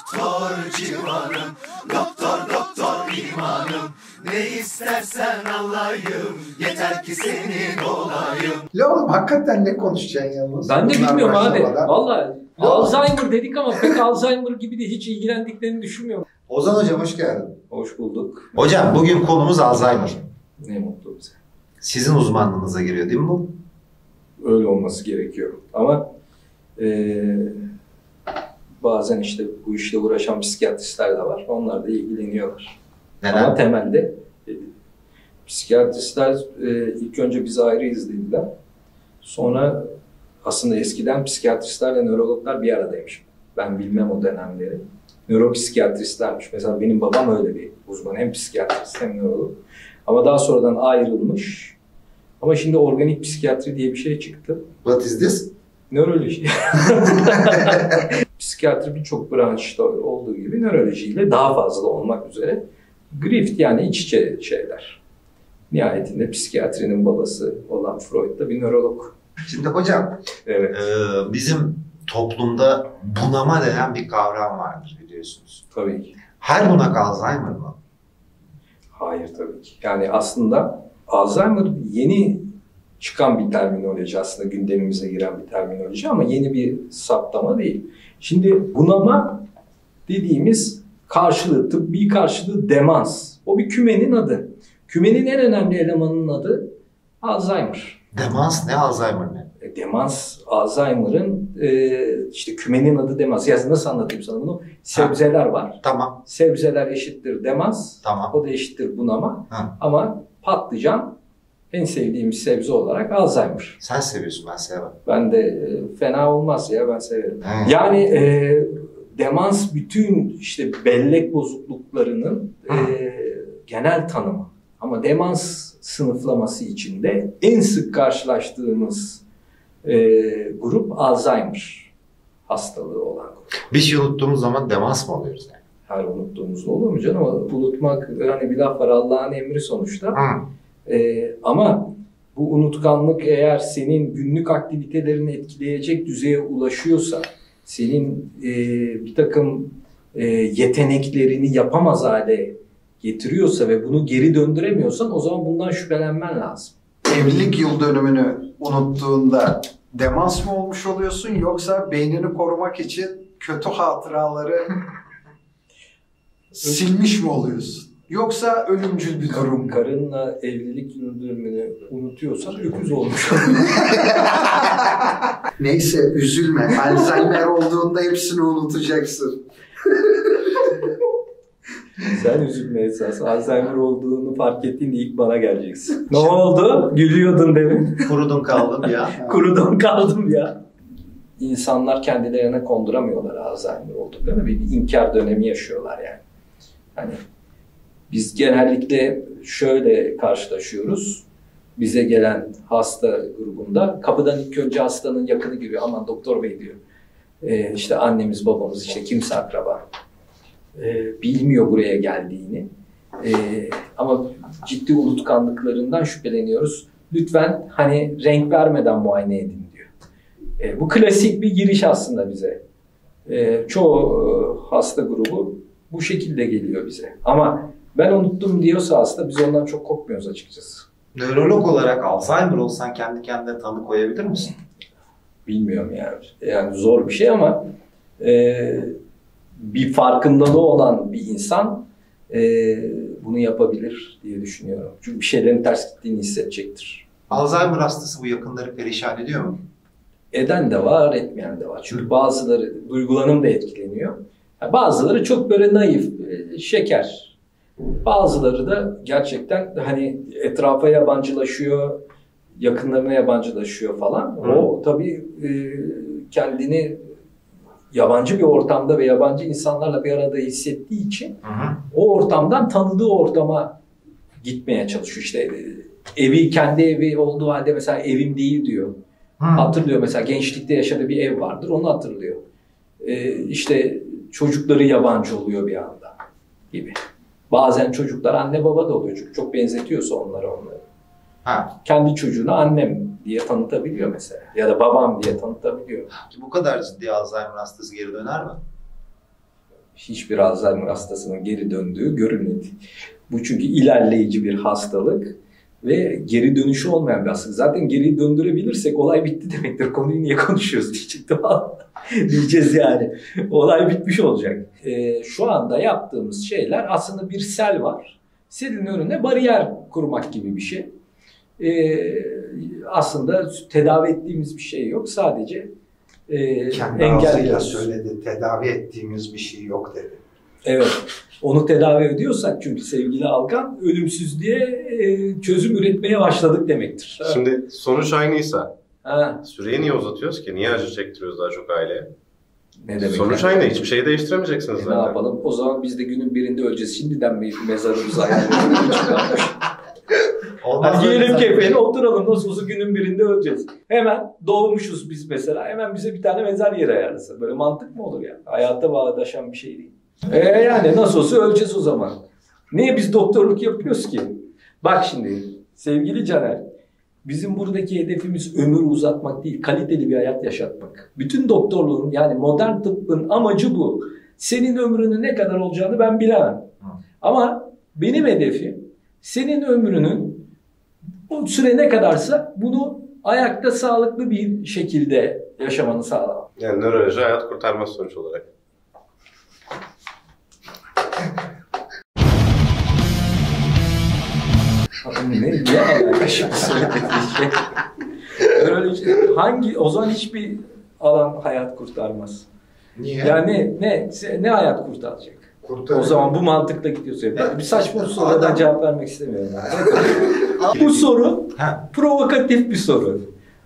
Doktor civanım, doktor doktor imanım. Ne istersen alayım, yeter ki senin olayım. Ya oğlum hakikaten ne konuşacaksın yalnız? Ben de Bunlar bilmiyorum abi. başlamadan. Vallahi Alzheimer dedik ama pek Alzheimer gibi de hiç ilgilendiklerini düşünmüyorum. Ozan hocam hoş geldin. Hoş bulduk. Hocam bugün konumuz Alzheimer. Ne mutlu bize. Sizin uzmanlığınıza giriyor değil mi bu? Öyle olması gerekiyor. Ama bazen işte bu işle uğraşan psikiyatristler de var. Onlar da ilgileniyorlar. Neden? Ama temelde psikiyatristler ilk önce bizi ayrı izlediler. Sonra aslında eskiden psikiyatristlerle nörologlar bir aradaymış. Ben bilmem o dönemleri. Nöropsikiyatristlermiş. Mesela benim babam öyle bir uzman. Hem psikiyatrist hem nörolog. Ama daha sonradan ayrılmış. Ama şimdi organik psikiyatri diye bir şey çıktı. What is this? Nöroloji. Psikiyatri birçok branşta olduğu gibi nörolojiyle daha fazla olmak üzere grift yani iç içe şeyler. Nihayetinde psikiyatrinin babası olan Freud da bir nörolog. Şimdi hocam, Evet. bizim toplumda bunama denen bir kavram vardır biliyorsunuz. Tabii ki. Her bunak Alzheimer mı? Hayır tabii ki. Yani aslında Alzheimer yeni çıkan bir terminoloji, aslında gündemimize giren bir terminoloji ama yeni bir saptama değil. Şimdi bunama dediğimiz karşılığı, tıbbi karşılığı demans. O bir kümenin adı. Kümenin en önemli elemanının adı Alzheimer. Demans ne, Alzheimer ne? Demans, Alzheimer'ın işte kümenin adı demans. Ya nasıl anlatayım sana bunu? Sebzeler var. Tamam, Sebzeler eşittir demans. tamam. O da eşittir bunama. Ha. Ama patlıcan en sevdiğimiz sebze olarak Alzheimer. Sen seviyorsun, ben sevmem. Ben de fena olmaz ya, ben severim. Hmm. Yani demans bütün işte bellek bozukluklarının genel tanımı. Ama demans sınıflaması içinde en sık karşılaştığımız grup Alzheimer hastalığı olan grup. Bir şey unuttuğumuz zaman demans mı oluyoruz yani? Her unuttuğumuzda olur mu canım? Unutmak, hani bir laf var, Allah'ın emri sonuçta. Ama bu unutkanlık eğer senin günlük aktivitelerini etkileyecek düzeye ulaşıyorsa, senin bir takım yeteneklerini yapamaz hale getiriyorsa ve bunu geri döndüremiyorsan o zaman bundan şüphelenmen lazım. Evlilik yıl dönümünü unuttuğunda demans mı olmuş oluyorsun yoksa beynini korumak için kötü hatıraları silmiş mi oluyorsun? Yoksa ölümcül bir durum mu? Karınla evlilik yıl dönümünü unutuyorsan öküz olmuş oluyor. Neyse üzülme. Alzheimer olduğunda hepsini unutacaksın. Sen üzülme esas. Alzheimer olduğunu fark ettiğinde ilk bana geleceksin. Ne oldu? Gülüyordun demin. Kurudun kaldım ya. Kurudum kaldım ya. İnsanlar kendilerine konduramıyorlar Alzheimer olduklarını. Bir inkar dönemi yaşıyorlar yani. Hani biz genellikle şöyle karşılaşıyoruz. Bize gelen hasta grubunda kapıdan ilk önce hastanın yakını giriyor. Aman doktor bey diyor. İşte annemiz, babamız, işte kimse akraba. Bilmiyor buraya geldiğini. Ama ciddi unutkanlıklarından şüpheleniyoruz. Lütfen hani renk vermeden muayene edin diyor. Bu klasik bir giriş aslında bize. Çoğu hasta grubu bu şekilde geliyor bize. Ama ben unuttum diyorsa hasta, biz ondan çok korkmuyoruz açıkçası. Nörolog olarak Alzheimer olsan kendi kendine tanı koyabilir misin? Bilmiyorum yani. Yani zor bir şey ama bir farkındalığı olan bir insan bunu yapabilir diye düşünüyorum. Çünkü bir şeylerin ters gittiğini hissedecektir. Alzheimer hastası bu yakınları perişan ediyor mu? Eden de var, etmeyen de var. Çünkü bazıları duygulanım da etkileniyor. Bazıları çok böyle naif, şeker. Bazıları da gerçekten hani etrafa yabancılaşıyor, yakınlarına yabancılaşıyor falan. O tabii kendini yabancı bir ortamda ve yabancı insanlarla bir arada hissettiği için o ortamdan tanıdığı ortama gitmeye çalışıyor. İşte evi, kendi evi olduğu halde mesela evim değil diyor. Hatırlıyor mesela, gençlikte yaşadığı bir ev vardır, onu hatırlıyor. İşte çocukları yabancı oluyor bir anda gibi. Bazen çocuklar anne baba da oluyor çünkü çok benzetiyorsa onları. Kendi çocuğunu annem diye tanıtabiliyor mesela. Ya da babam diye tanıtabiliyor. Bu kadar ciddi Alzheimer hastası geri döner mi? hiçbir Alzheimer hastasının geri döndüğü görülmedi. Bu çünkü ilerleyici bir hastalık ve geri dönüşü olmayan bir hastalık. Zaten geri döndürebilirsek olay bitti demektir. Konuyu niye konuşuyoruz diyecektim. Diyeceğiz yani. Olay bitmiş olacak. Şu anda yaptığımız şeyler aslında bir sel var. Selin önüne bariyer kurmak gibi bir şey. Aslında tedavi ettiğimiz bir şey yok. Sadece Kendi ağzıyla engelliyoruz. söyledi. Tedavi ettiğimiz bir şey yok dedi. Evet. Onu tedavi ediyorsak çünkü sevgili Alkan ölümsüzlüğe çözüm üretmeye başladık demektir. Şimdi sonuç aynıysa Ha, süreyi niye uzatıyoruz ki? Niye acı çektiriyoruz daha çok aileye? ne demek? Sonuç yani? aynı. Hiçbir şeyi değiştiremeyeceksiniz Ne zaten. yapalım? O zaman biz de günün birinde öleceğiz. Şimdiden bir mezarımızı ayarlayalım. Olmaz Giyelim öyle kefeni, zaten. oturalım. Nasıl olsa günün birinde öleceğiz. Hemen doğmuşuz biz mesela. Hemen bize bir tane mezar yeri ayarlasın. Böyle mantık mı olur ya? Hayata bağdaşan bir şey değil. Yani nasıl olsa öleceğiz o zaman. Niye biz doktorluk yapıyoruz ki? Bak şimdi sevgili Caner. Bizim buradaki hedefimiz ömür uzatmak değil, kaliteli bir hayat yaşatmak. Bütün doktorluğun yani modern tıbbın amacı bu. Senin ömrünün ne kadar olacağını ben bilemem. Ama benim hedefim senin ömrünün o süre ne kadarsa bunu ayakta sağlıklı bir şekilde yaşamanı sağlamak. Yani nöroloji hayat kurtarmaz sonuç olarak. Ne alaka şimdi söylediğin şey? Öyle şey, o zaman hiçbir alan hayat kurtarmaz. Niye? Yani ne hayat kurtaracak? O zaman bu mantıkla gidiyorsun. Bir saçma bir soruya ben cevap vermek istemiyorum. Bu soru provokatif bir soru.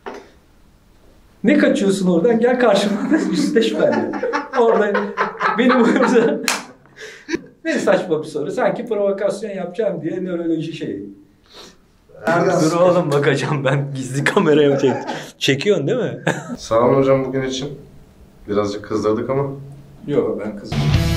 Ne kaçıyorsun oradan? Gel karşıma yüzleş benimle. Orada benim orada ne saçma bir soru. Sanki provokasyon yapacağım diye nöroloji şeyi. Dur oğlum bakacağım ben gizli kameraya çekiyorsun değil mi? Sağ olun hocam bugün için. Birazcık kızdırdık ama. Yok ben kızım.